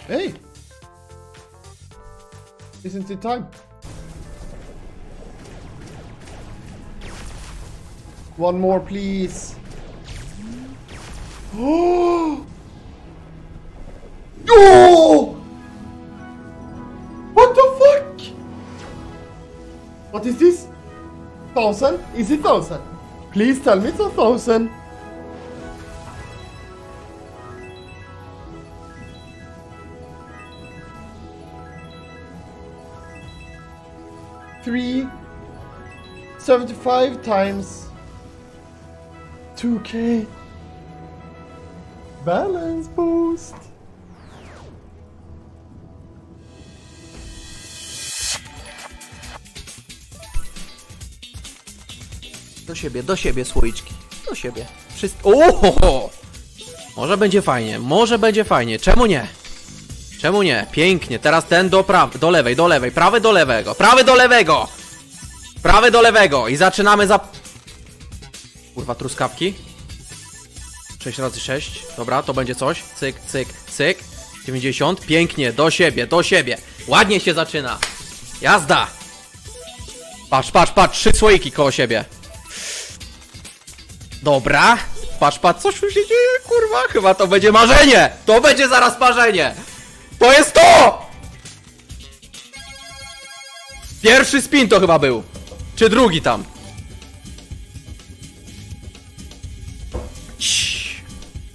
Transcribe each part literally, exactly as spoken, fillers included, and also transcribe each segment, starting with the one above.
Hey! Isn't it time? One more, please. Oh! Oh! What the fuck? What is this? Thousand? Is it thousand? Please tell me it's a thousand. Three seventy-five times two K balance boost. Do siebie, do siebie słoiczki. Do siebie. Wszystko. Ohoho! Może będzie fajnie, może będzie fajnie. Czemu nie? Czemu nie? Pięknie. Teraz ten do prawej, do lewej, do lewej. Prawy do lewego. Prawy do lewego! Prawy do lewego. I zaczynamy za... Kurwa, truskawki. sześć razy sześć. Dobra, to będzie coś. Cyk, cyk, cyk. dziewięćdziesiąt. Pięknie. Do siebie, do siebie. Ładnie się zaczyna. Jazda. Patrz, patrz, patrz. Trzy słoiki koło siebie. Dobra. Patrz, patrz, coś tu się dzieje, kurwa. Chyba to będzie marzenie. To będzie zaraz marzenie. To jest to! Pierwszy spin to chyba był. Czy drugi tam? Ciii.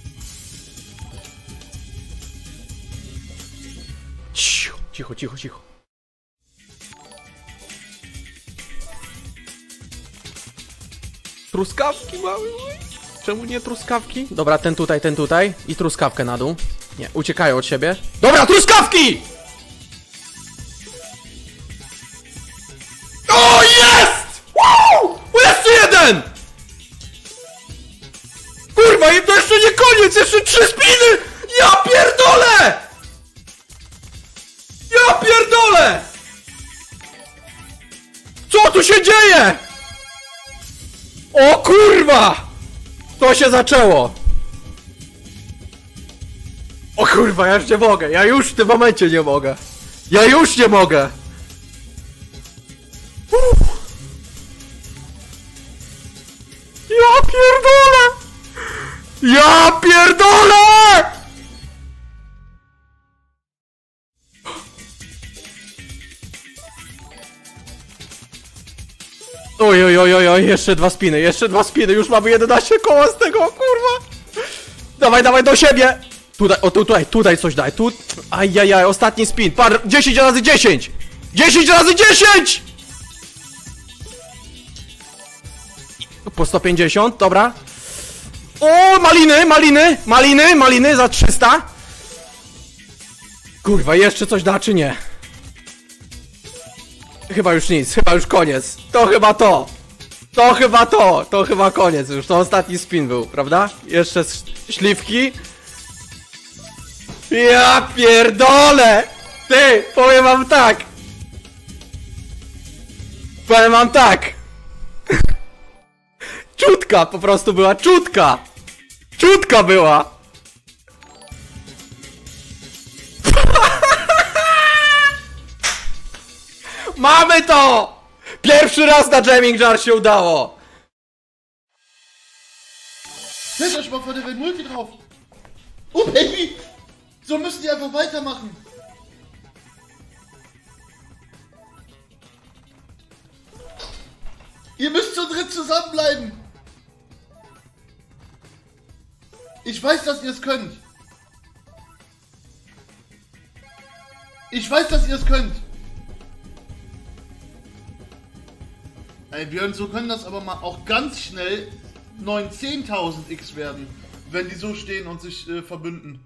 Cicho, cicho, cicho. Truskawki mamy? Czemu nie truskawki? Dobra, ten tutaj, ten tutaj. I truskawkę na dół. Nie, uciekają od siebie. Dobra, truskawki! O, jest! Wow! O, jeszcze jeden! Kurwa, i to jeszcze nie koniec! Jeszcze trzy spiny! Ja pierdolę! Ja pierdolę! Co tu się dzieje? O kurwa! To się zaczęło! O kurwa, ja już nie mogę, ja już w tym momencie nie mogę. Ja już nie mogę. Uff. Ja pierdolę! Ja pierdolę! Oj, oj, oj, oj, oj, jeszcze dwa spiny, jeszcze dwa spiny, już mamy jedenaście koła z tego, kurwa! Dawaj, dawaj, do siebie! Tutaj, o, tutaj, tutaj coś daj, tu... Ajajaj, ostatni spin, par... dziesięć razy dziesięć! dziesięć razy dziesięć! Po sto pięćdziesiąt, dobra. O, maliny, maliny, maliny, maliny za trzysta. Kurwa, jeszcze coś da, czy nie? Chyba już nic, chyba już koniec. To chyba to. To chyba to. To chyba koniec już. To ostatni spin był, prawda? Jeszcze śliwki. Ja pierdolę! Ty, powiem wam tak. Powiem wam tak. Czutka po prostu była, czutka. Czutka była. Mamy to! Pierwszy raz na Jamming Jar się udało! Stellt euch mal vor, der will Multi drauf! Oh Baby! So müssen die einfach weitermachen! Ihr müsst zu dritt zusammenbleiben! Ich weiß, dass ihr es könnt! Ich weiß, dass ihr es könnt! Ey Björn, so können das aber mal auch ganz schnell neun, zehntausend X werden, wenn die so stehen und sich äh, verbünden.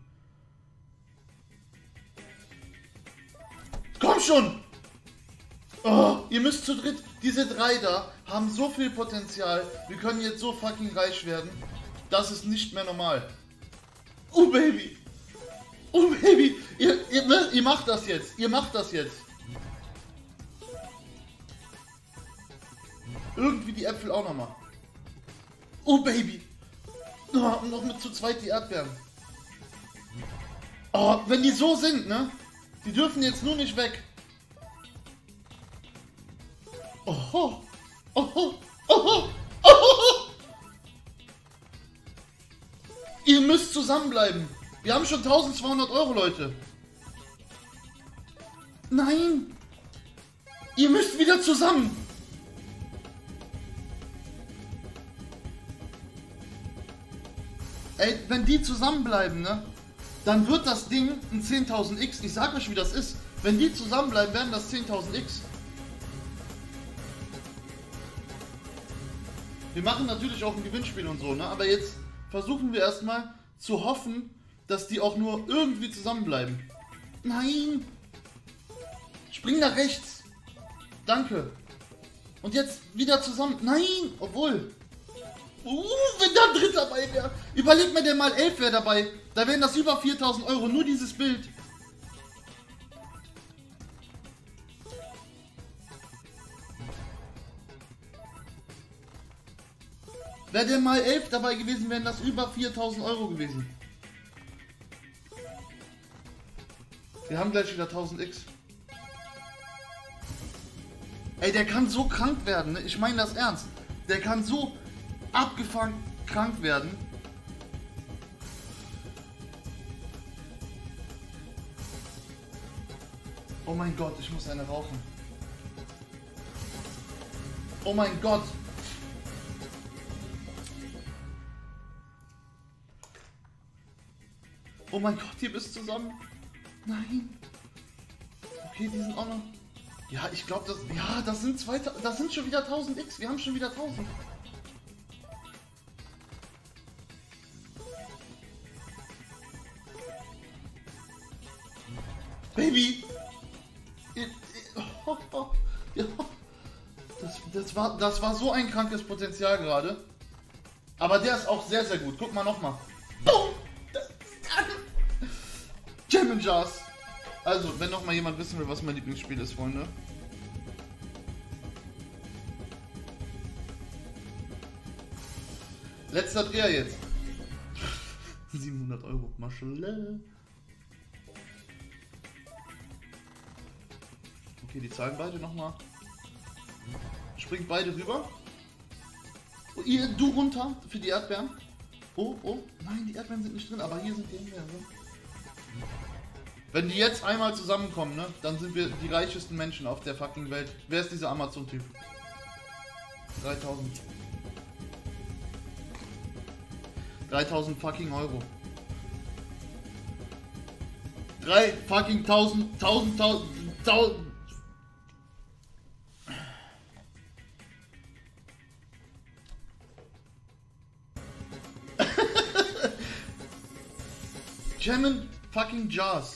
Komm schon! Oh, ihr müsst zu dritt, diese drei da haben so viel Potenzial, wir können jetzt so fucking reich werden, das ist nicht mehr normal. Oh Baby! Oh Baby! Ihr, ihr, ihr macht das jetzt, ihr macht das jetzt. Irgendwie die Äpfel auch nochmal. Oh Baby! Oh, noch mit zu zweit die Erdbeeren. Oh, Oh, wenn die so sind, ne? Die dürfen jetzt nur nicht weg. Oho. Oho. Oho. Oho. Ihr müsst zusammenbleiben. Wir haben schon eintausendzweihundert Euro, Leute. Nein. Ihr müsst wieder zusammen. Ey, wenn die zusammenbleiben, ne? Dann wird das Ding ein zehntausend X. Ich sag euch, wie das ist. Wenn die zusammenbleiben, werden das zehntausend X. Wir machen natürlich auch ein Gewinnspiel und so, ne? Aber jetzt versuchen wir erstmal zu hoffen, dass die auch nur irgendwie zusammenbleiben. Nein! Spring nach rechts! Danke! Und jetzt wieder zusammen. Nein! Obwohl. Uh, wenn da ein Dritter dabei wäre. Überleg mir, der mal elf wäre dabei. Da wären das über viertausend Euro. Nur dieses Bild. Wäre der mal elf dabei gewesen, wären das über viertausend Euro gewesen. Wir haben gleich wieder tausend X. Ey, der kann so krank werden, ne? Ich meine das ernst. Der kann so abgefangen krank werden. Oh mein Gott, ich muss eine rauchen. Oh mein Gott. Oh mein Gott, ihr bist zusammen. Nein. Okay, die sind auch noch. Ja, ich glaube, das. Ja, das sind zwei. Das sind schon wieder tausend X. Wir haben schon wieder tausend. Baby. Ja. Das, das, war, das war so ein krankes Potenzial gerade. Aber der ist auch sehr, sehr gut. Guck mal nochmal. Boom. Gem and Jars. Also, wenn noch mal jemand wissen will, was mein Lieblingsspiel ist, Freunde. Letzter Dreher jetzt. siebenhundert Euro. Maschallah. Okay, die zahlen beide nochmal. Springt beide rüber. Oh, ihr, du runter für die Erdbeeren. Oh, oh. Nein, die Erdbeeren sind nicht drin, aber hier sind die Erdbeeren. Wenn die jetzt einmal zusammenkommen, ne, dann sind wir die reichesten Menschen auf der fucking Welt. Wer ist dieser Amazon-Typ? dreitausend. dreitausend fucking Euro. drei fucking tausend, tausend, tausend, tausend. Gem fucking Jars.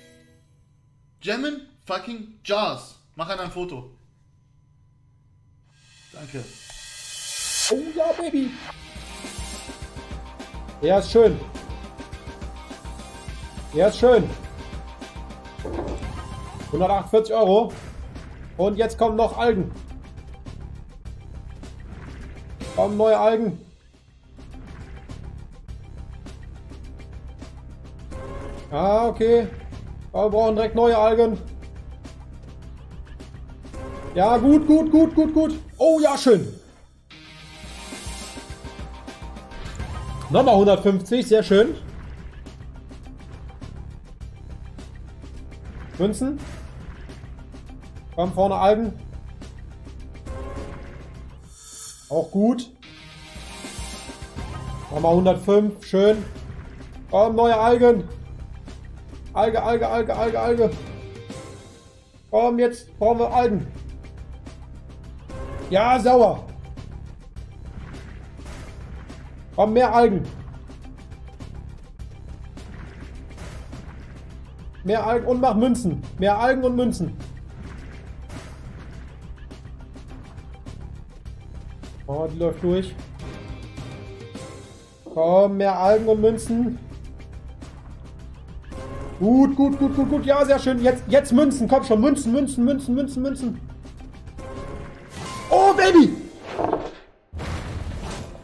Gem fucking Jars. Mach einer ein Foto. Danke. Oh ja, Baby. Ja, ist schön. Ja, ist schön. hundertachtundvierzig Euro. Und jetzt kommen noch Algen. Kommen neue Algen. Ah, okay. Aber wir brauchen direkt neue Algen. Ja, gut, gut, gut, gut, gut. Oh ja, schön. Nochmal hundertfünfzig, sehr schön. Münzen. Kommen vorne Algen. Auch gut. Nochmal hundertfünf, schön. Kommen neue Algen. Alge, Alge, Alge, Alge, Alge. Komm, jetzt brauchen wir Algen. Ja, sauer. Komm, mehr Algen. Mehr Algen und mach Münzen. Mehr Algen und Münzen. Oh, die läuft durch. Komm, mehr Algen und Münzen. Gut, gut, gut, gut, gut. Ja, sehr schön. Jetzt, jetzt Münzen. Komm schon. Münzen, Münzen, Münzen, Münzen, Münzen. Oh, Baby!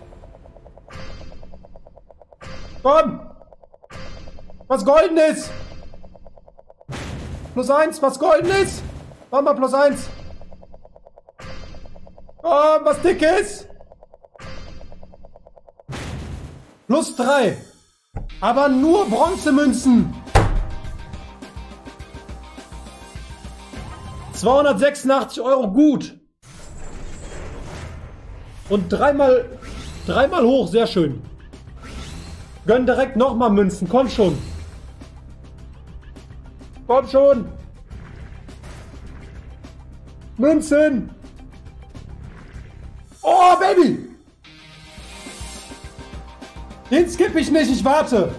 Komm! Was Goldenes! Plus eins, was golden ist. Mach mal plus eins. Oh, was dick ist. Plus drei. Aber nur Bronzemünzen. zweihundertsechsundachtzig Euro gut. Und dreimal, dreimal hoch, sehr schön. Gönn direkt nochmal Münzen, komm schon. Komm schon. Münzen. Oh, Baby. Den skippe ich nicht, ich warte.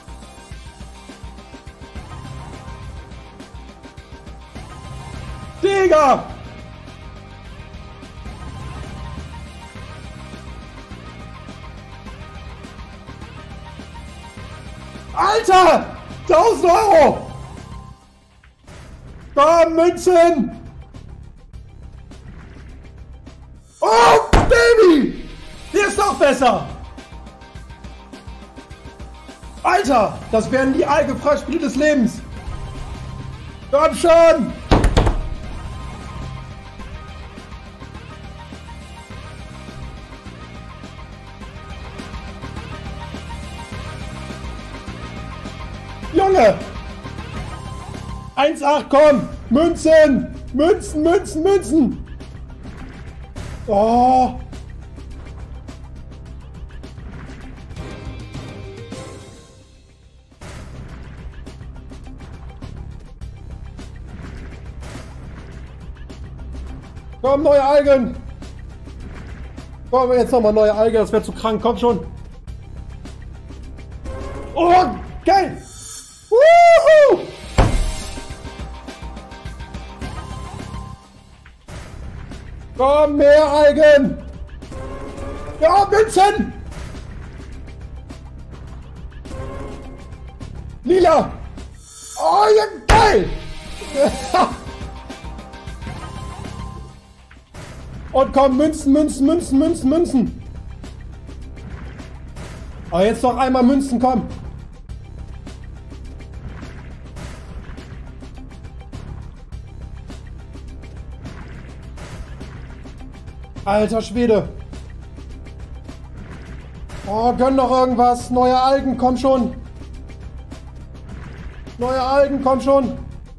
Digga. Alter! tausend Euro! Komm, Münzen! Oh, Baby! Hier ist doch besser! Alter! Das wären die Allgefreispiele des Lebens! Komm schon! Junge! eins Komma acht, komm! Münzen! Münzen, Münzen, Münzen! Oh! Komm, neue Algen! Komm, jetzt nochmal neue Alge, das wäre zu krank, komm schon! Oh, geil! Woohoo! Komm, mehr Algen! Ja, Münzen! Lila! Oh, ja, geil! Und komm, Münzen, Münzen, Münzen, Münzen, Münzen! Oh, jetzt noch einmal Münzen, komm! Alter Schwede. Oh, gönn doch irgendwas. Neue Algen, komm schon. Neue Algen, komm schon.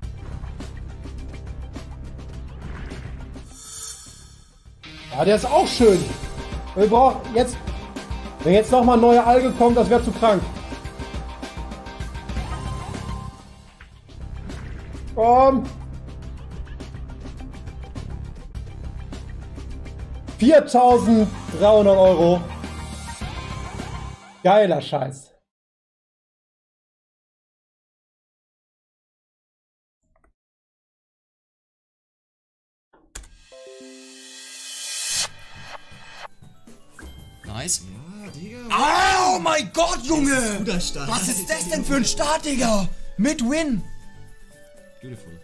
Ja, der ist auch schön. Wir brauchen jetzt... Wenn jetzt nochmal neue Alge kommt, das wäre zu krank. Komm. viertausenddreihundert Euro. Geiler Scheiß. Nice. Ja, Digga. Oh mein Gott, Junge! Guter Start. Was ist das denn für ein Start, Digga? Mit Win. Beautiful.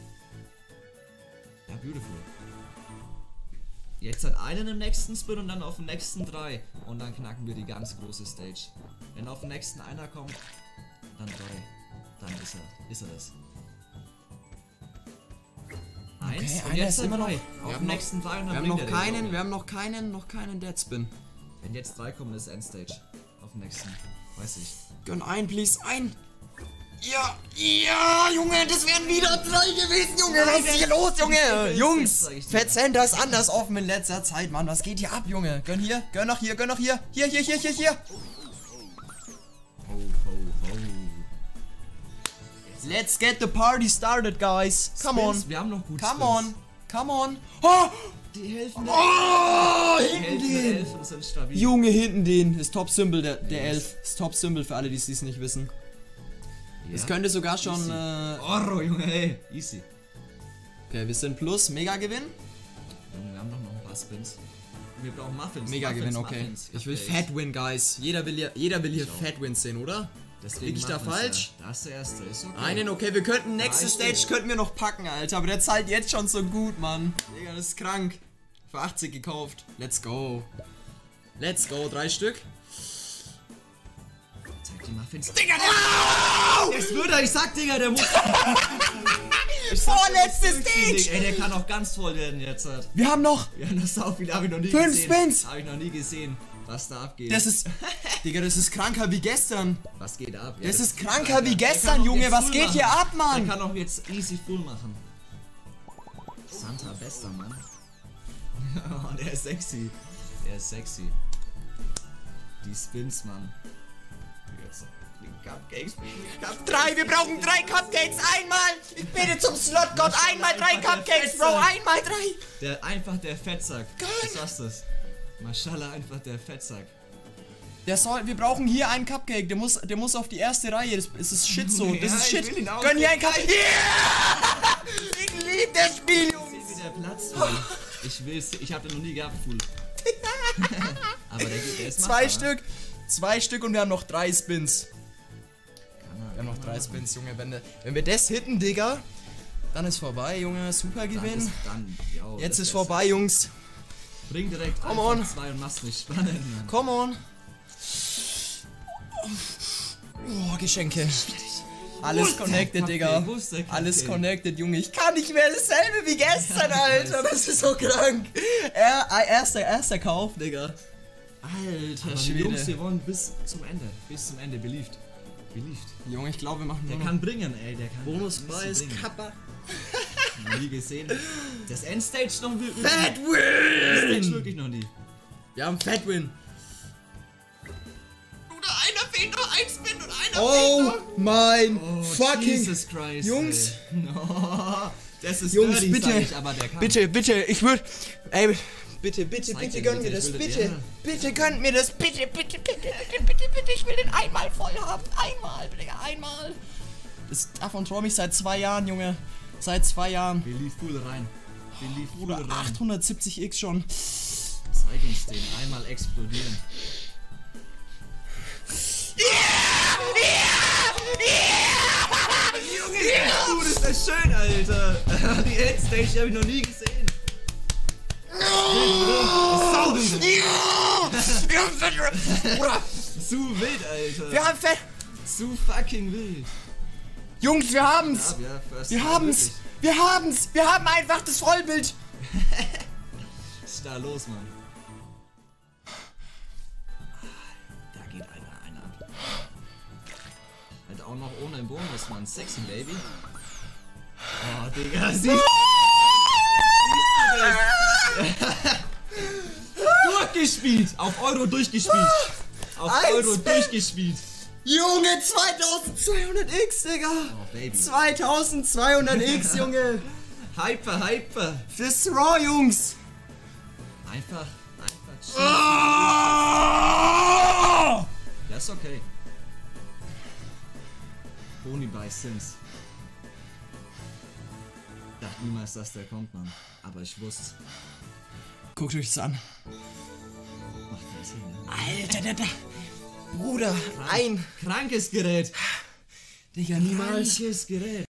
Ja, beautiful. Jetzt hat einen im nächsten Spin und dann auf den nächsten drei. Und dann knacken wir die ganz große Stage. Wenn auf den nächsten einer kommt, dann drei. Dann ist er, ist er das. Eins Okay, und einer jetzt ist dann immer noch. drei. Wir Auf haben den noch, nächsten drei und dann wir haben bringt noch er den keinen, Junge. wir haben noch keinen, noch keinen Deadspin. Wenn jetzt drei kommen, ist Endstage. Auf den nächsten. Weiß ich. Gönn ein, please, ein. Ja, ja, Junge, das wären wieder drei gewesen, Junge. Was ist hier los, Junge? Jungs, Fetzender ist anders offen in letzter Zeit, Mann. Was geht hier ab, Junge? Gönn hier, gönn noch hier, gönn noch hier. Hier, hier, hier, hier, hier. Ho, ho, ho. Let's get the party started, guys. Come Spins, on. wir haben noch gut Come Spins. on. Come on. Oh, Die helfen der oh Die hinten helfen der den. Elfen sind stabil. Junge, hinten den. Das Top-Symbol der, der Elf. Das Top-Symbol für alle, die es nicht wissen. Ja. Es könnte sogar schon... Easy. Äh, Orro, Junge, ey. Easy. okay, wir sind plus. Mega-Gewinn. Junge, wir haben noch, noch ein paar Spins. Wir brauchen Muffins. Mega-Gewinn, Muffins, okay. Muffins. Ich will Cupcakes. Fat-Win, Guys. Jeder will hier, jeder will hier Ich auch. Fat-Wins sehen, oder? Deswegen Lieg ich da Muffins, falsch? Ja. Das ist der erste. Ist okay. Einen, okay, wir könnten nächste Ja, ich Stage will. könnten wir noch packen, Alter. Aber der zahlt jetzt schon so gut, Mann. Digga, das ist krank. Für achtzig gekauft. Let's go. Let's go. Drei Stück. Zeig die Muffins. Digga, der... Der ist Würde, ich sag, Digga, der muss... Ich sag, Vorletzte der muss durchziehen, Stage. Ey, der kann auch ganz voll werden jetzt. Halt. Wir haben noch. Ja, das sau viel habe ich noch nie Fünf gesehen. Spins. Habe ich noch nie gesehen, was da abgeht. Das ist. Digga, das ist kranker wie gestern. was geht ab? Ja, Das ist kranker Alter. wie Der gestern, kann doch Junge. jetzt Was full geht machen. hier ab, Der Mann? kann auch jetzt easy full machen. Santa bester, Mann. Oh, der ist sexy. Der ist sexy. Die Spins, Mann. Jetzt die Cupcakes. Cupcakes. Drei, wir brauchen drei Cupcakes. Einmal. Ich bitte zum Slotgott. Einmal drei Cupcakes, Bro. Einmal drei. Der, einfach der Fettsack. Was hast du? Maschallah, einfach der Fettsack. Der soll, wir brauchen hier einen Cupcake. Der muss, der muss auf die erste Reihe. Das, das ist Shit so. Das Ja, ist ich Shit. will ihn auch. Gönn hier einen Cupcake. Yeah! Ich liebe das Spiel, Jungs. Wie der Platz, Mann. Ich will's. Ich hab den noch nie gehabt, Full. Aber der geht, der ist Zwei machbar. Stück. Zwei Stück und wir haben noch drei Spins. Wir haben noch drei Spins, Junge. Wenn, wenn wir das hitten, Digga, dann ist vorbei, Junge. Super Dann Gewinn. ist, dann, yo, Jetzt das ist ist vorbei, Jungs. Bring direkt Come einfach on. zwei und mach's nicht spannend, Mann. Come on. Oh, Geschenke. Alles connected, Cupcake? Digga. Wo ist der Cupcake? Alles connected, Junge. Ich kann nicht mehr dasselbe wie gestern, Alter. Das ist so krank. Er, erster, erster Kauf, Digga. Alter, Aber die Schwede. Jungs, die wollen bis zum Ende. Bis zum Ende believed. Believed. Junge, ich glaube, wir machen Der nur noch kann bringen, ey. Der kann Bonuspreis, bringen. Kappa. Noch nie gesehen. Das Endstage noch wirklich. Fat Endstage Win! wirklich noch nie. Wir haben Fat Win. Bruder, einer fehlt noch, ein Spin und einer Oh mein Oh, fucking... Jesus Christ. Jungs. Ey. Oh, das ist Jungs, dirty, bitte. sag ich, aber der kann. Bitte, bitte, ich würde... Ey, bitte, bitte, Zeig bitte dir gönnt bitte, mir ich das, will den- bitte. ja. Bitte gönnt mir das, bitte, bitte, bitte, bitte, bitte, bitte. Ich will den einmal voll haben. Einmal, Digga, einmal. Das, davon träume ich seit zwei Jahren, Junge. Seit zwei Jahren. Believe full rein. Believe full Oder rein. achthundertsiebzig X schon. Zeig uns den. Einmal explodieren. Junge, yeah! Gut, ist das schön, Alter. Die Endstage die hab ich noch nie gesehen. Bruder, Zu wild, Alter. wir haben Fett... Zu fucking wild. Jungs, wir haben's. Ja, first Wir time, haben's. wirklich. Wir haben's. Wir haben einfach das Vollbild. Was ist da los, Mann? Da geht einer, einer ab. Halt auch noch ohne einen Bonus, Mann. Sexy, Baby. Oh, Digga, siehst, siehst du das? Durchgespielt! Auf Euro durchgespielt! Auf Ein Euro Spin. durchgespielt! Junge, zweitausendzweihundert X, Digga. Oh, Baby. zweitausendzweihundert X, Junge. Hyper, hyper! Fürs Raw, Jungs. Einfach, einfach chill. Oh! Das ist okay. Boni bei Sims. Ich dachte niemals, dass der kommt, Mann. Aber ich wusste. Guckt euch das an. Macht keinen Sinn, ne? Alter, der da. Bruder, ein. Krankes Gerät. Digga, niemals. Krankes Gerät.